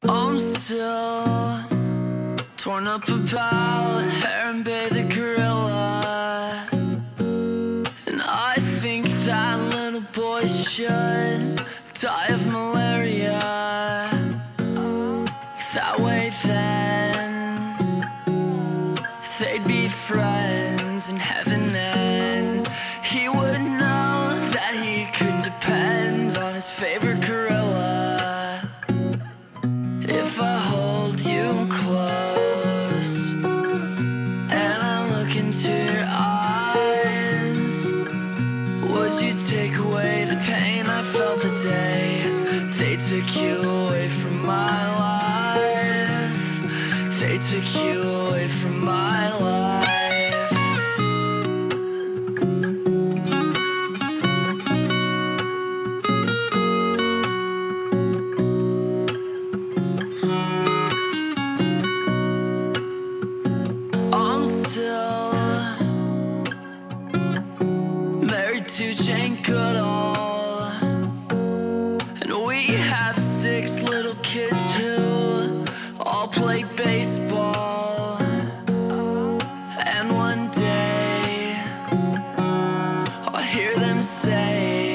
I'm still torn up about Harambe the gorilla, and I think that little boy should die of malaria. That way then they'd be friends in heaven, and he would know that he could depend on his favorite gorilla. If I hold you close and I look into your eyes, would you take away the pain I felt the day they took you away from my life? They took you away from my life. I'm still married to Jane Goodall, and we have 6 little kids who all play baseball. And one day I'll hear them say,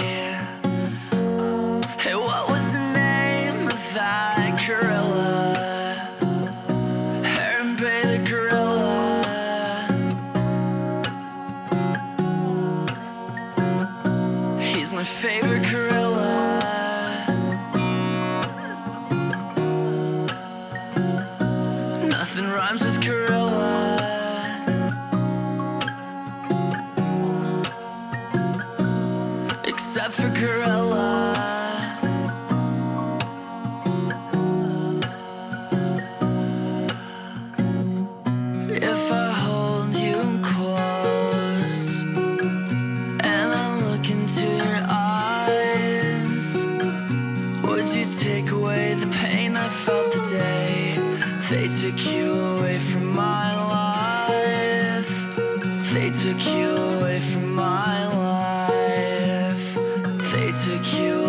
hey, what was the name of that gorilla? Harambe the gorilla. He's my favorite gorilla. Nothing rhymes with gorilla, except for gorilla. If I hold you close and I look into your eyes, would you take away the pain I felt the day they took you away from my life? They took you away from my life. They took you